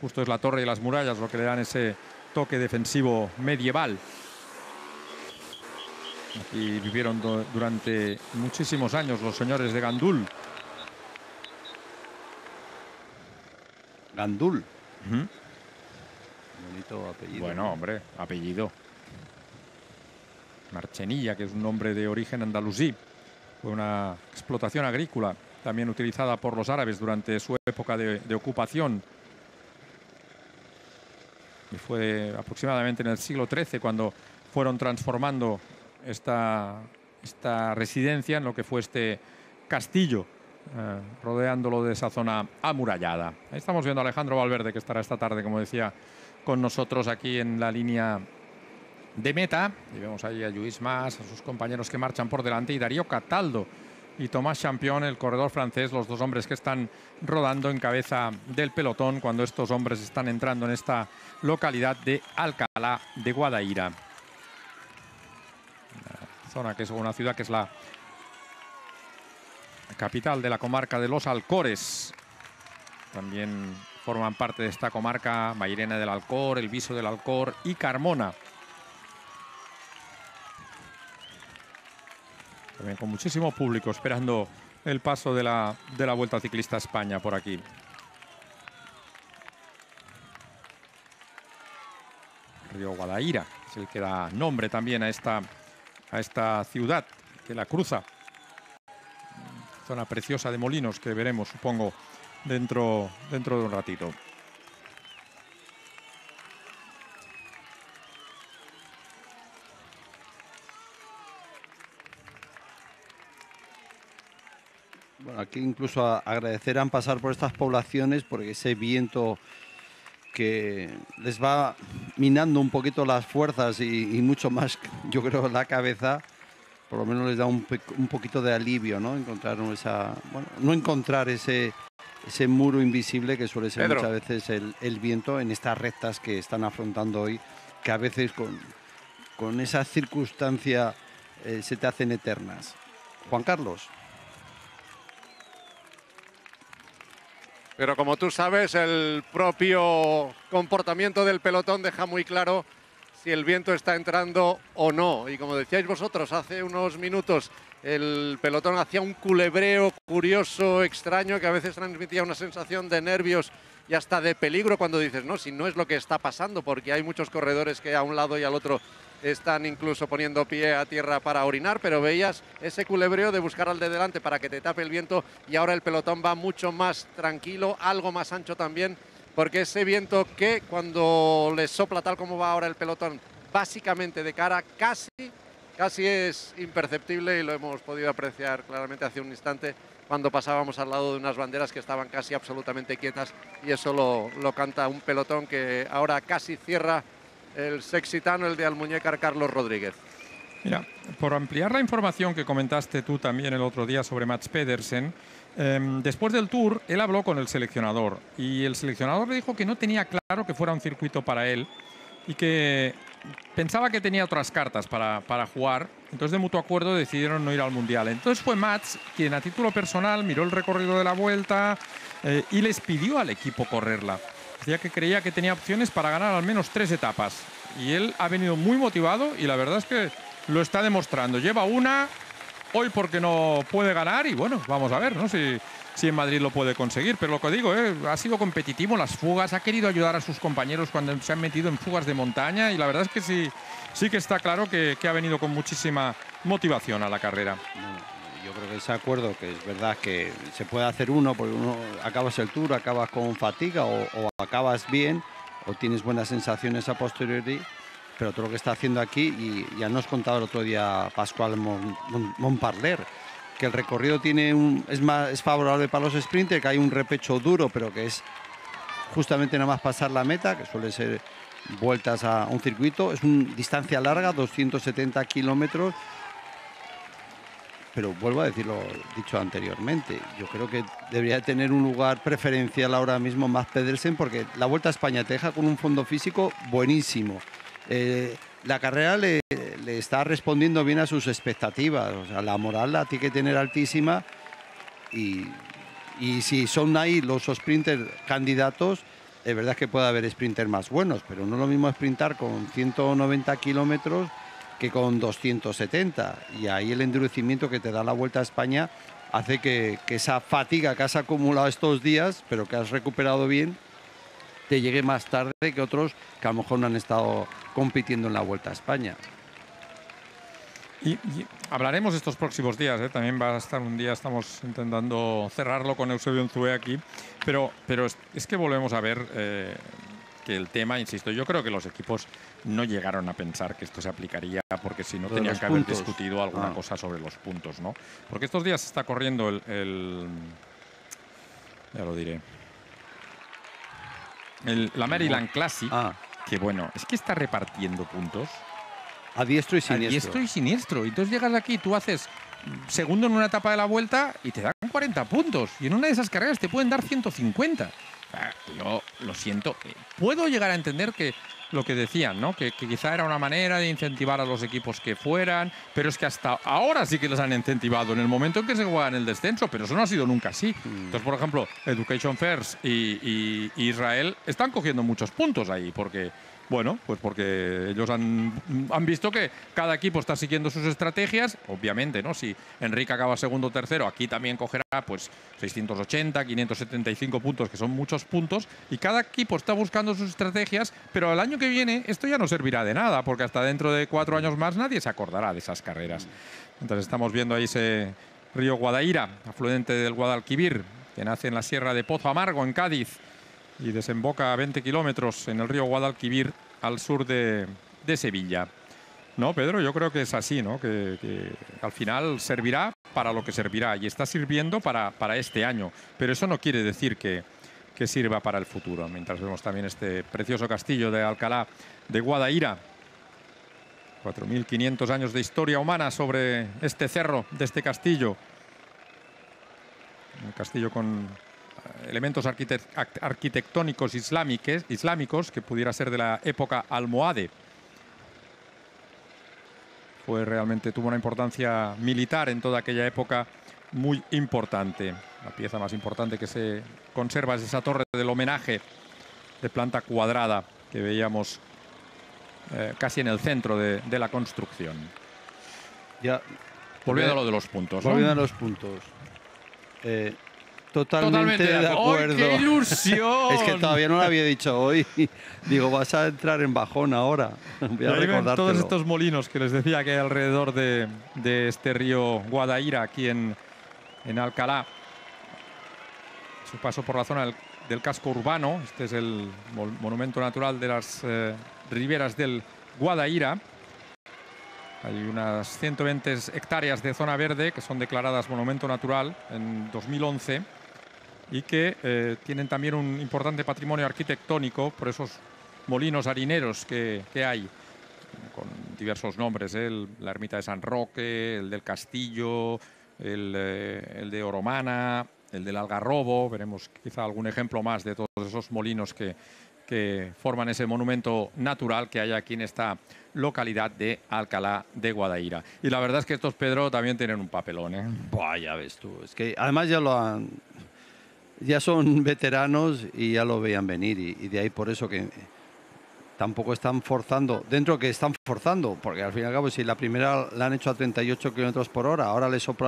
Justo es la torre y las murallas lo que le dan ese toque defensivo medieval. Aquí vivieron durante muchísimos años los señores de Gandul. Gandul. Bonito apellido. Bueno, hombre, apellido. Marchenilla, que es un nombre de origen andalusí. Fue una explotación agrícola, también utilizada por los árabes durante su época de ocupación. Y fue aproximadamente en el siglo XIII cuando fueron transformando esta residencia en lo que fue este castillo, rodeándolo de esa zona amurallada. Ahí estamos viendo a Alejandro Valverde, que estará esta tarde, como decía, con nosotros aquí en la línea de meta. Y vemos ahí a Lluís Mas, a sus compañeros que marchan por delante, y Darío Cataldo y Tomás Champion, el corredor francés, los dos hombres que están rodando en cabeza del pelotón cuando estos hombres están entrando en esta localidad de Alcalá de Guadaira. Una zona que es una ciudad que es la capital de la comarca de los Alcores. También forman parte de esta comarca Mairena del Alcor, El Viso del Alcor y Carmona. También con muchísimo público esperando el paso de la Vuelta Ciclista a España por aquí. Río Guadaira es el que da nombre también a esta ciudad que la cruza. Zona preciosa de molinos que veremos, supongo, dentro de un ratito. Bueno, aquí incluso agradecerán pasar por estas poblaciones porque ese viento que les va minando un poquito las fuerzas y mucho más, yo creo, la cabeza, por lo menos les da un poquito de alivio, ¿no? No encontrar ese muro invisible que suele ser muchas veces el viento en estas rectas que están afrontando hoy, que a veces con esa circunstancia se te hacen eternas. Juan Carlos. Pero como tú sabes, el propio comportamiento del pelotón deja muy claro si el viento está entrando o no. Y como decíais vosotros hace unos minutos, el pelotón hacía un culebreo curioso, extraño, que a veces transmitía una sensación de nervios y hasta de peligro cuando dices, no, si no es lo que está pasando, porque hay muchos corredores que a un lado y al otro están incluso poniendo pie a tierra para orinar, pero veías ese culebreo de buscar al de delante para que te tape el viento, y ahora el pelotón va mucho más tranquilo, algo más ancho también, porque ese viento que cuando le sopla tal como va ahora el pelotón, básicamente de cara, casi es imperceptible, y lo hemos podido apreciar claramente hace un instante cuando pasábamos al lado de unas banderas que estaban casi absolutamente quietas, y eso lo canta un pelotón que ahora casi cierra el sexitano, el de Almuñécar, Carlos Rodríguez. Mira, por ampliar la información que comentaste tú también el otro día sobre Mats Pedersen, después del Tour él habló con el seleccionador y el seleccionador le dijo que no tenía claro que fuera un circuito para él y que pensaba que tenía otras cartas para jugar. Entonces, de mutuo acuerdo, decidieron no ir al Mundial. Entonces fue Mats quien a título personal miró el recorrido de la Vuelta y les pidió al equipo correrla. Decía que creía que tenía opciones para ganar al menos 3 etapas. Y él ha venido muy motivado y la verdad es que lo está demostrando. Lleva una, hoy porque no puede ganar, y bueno, vamos a ver, ¿no? Si en Madrid lo puede conseguir. Pero lo que digo, ha sido competitivo en las fugas, ha querido ayudar a sus compañeros cuando se han metido en fugas de montaña, y la verdad es que sí que está claro que ha venido con muchísima motivación a la carrera. Yo creo que ese acuerdo, que es verdad que se puede hacer uno, porque uno acabas el Tour, acabas con fatiga o acabas bien o tienes buenas sensaciones a posteriori, pero todo lo que está haciendo aquí, y ya nos contaba el otro día Pascual Montparler, que el recorrido es favorable para los sprinters, que hay un repecho duro, pero que es justamente nada más pasar la meta, que suele ser vueltas a un circuito. Es una distancia larga, 270 kilómetros. Pero vuelvo a decir lo dicho anteriormente, yo creo que debería tener un lugar preferencial ahora mismo Mats Pedersen, porque la Vuelta a España te deja con un fondo físico buenísimo. La carrera le está respondiendo bien a sus expectativas, o sea, la moral la tiene que tener altísima, y, y si son ahí los sprinters candidatos, es verdad que puede haber sprinters más buenos, pero no es lo mismo sprintar con 190 kilómetros que con 270. Y ahí el endurecimiento que te da la Vuelta a España hace que esa fatiga que has acumulado estos días, pero que has recuperado bien, te llegue más tarde que otros que a lo mejor no han estado compitiendo en la Vuelta a España. Y hablaremos estos próximos días, ¿eh? También va a estar un día, estamos intentando cerrarlo con Eusebio Unzué aquí, pero es que volvemos a ver que el tema, insisto, yo creo que los equipos no llegaron a pensar que esto se aplicaría, porque si no tenían que haber discutido alguna cosa sobre los puntos, ¿no? Porque estos días se está corriendo ya lo diré, la Maryland Classic, que bueno, es que está repartiendo puntos a diestro y siniestro. A diestro y siniestro. Y entonces llegas aquí, tú haces segundo en una etapa de la Vuelta y te dan 40 puntos. Y en una de esas carreras te pueden dar 150. Yo lo siento. Puedo llegar a entender que lo que decían, ¿no? Que quizá era una manera de incentivar a los equipos que fueran, pero es que hasta ahora sí que les han incentivado en el momento en que se juegan el descenso, pero eso no ha sido nunca así. Entonces, por ejemplo, Education First y Israel están cogiendo muchos puntos ahí, porque bueno, pues porque ellos han visto que cada equipo está siguiendo sus estrategias. Obviamente, ¿no? Si Enrique acaba segundo o tercero, aquí también cogerá pues 680, 575 puntos, que son muchos puntos. Y cada equipo está buscando sus estrategias, pero el año que viene esto ya no servirá de nada, porque hasta dentro de 4 años más nadie se acordará de esas carreras. Entonces estamos viendo ahí ese río Guadaira, afluente del Guadalquivir, que nace en la Sierra de Pozo Amargo, en Cádiz, y desemboca a 20 kilómetros en el río Guadalquivir, al sur de Sevilla. No, Pedro, yo creo que es así, ¿no? Que al final servirá para lo que servirá, y está sirviendo para este año. Pero eso no quiere decir que sirva para el futuro. Mientras vemos también este precioso castillo de Alcalá de Guadaira. 4.500 años de historia humana sobre este cerro de este castillo. Un castillo con elementos arquitectónicos islámicos que pudiera ser de la época almohade. Tuvo una importancia militar en toda aquella época muy importante. La pieza más importante que se conserva es esa torre del homenaje de planta cuadrada que veíamos casi en el centro de la construcción. Ya, volviendo a lo de los puntos, ¿no? Volviendo a los puntos. Totalmente de acuerdo. ¡Ay, qué ilusión! Es que todavía no lo había dicho hoy. Digo, vas a entrar en bajón ahora. Voy a recordártelo. Todos estos molinos que les decía que hay alrededor de este río Guadaira, aquí en Alcalá. Su paso por la zona del casco urbano. Este es el monumento natural de las riberas del Guadaira. Hay unas 120 hectáreas de zona verde que son declaradas monumento natural en 2011 y que tienen también un importante patrimonio arquitectónico por esos molinos harineros que hay, con diversos nombres, la ermita de San Roque, el del Castillo, el de Oromana, el del Algarrobo. Veremos quizá algún ejemplo más de todos esos molinos que forman ese monumento natural que hay aquí en esta localidad de Alcalá de Guadaira. Y la verdad es que estos, Pedro, también tienen un papelón, ¿eh? Buah, ya ves tú. Es que además ya son veteranos y ya lo veían venir. Y de ahí por eso que tampoco están forzando. Dentro que están forzando, porque al fin y al cabo si la primera la han hecho a 38 kilómetros por hora, ahora le sopla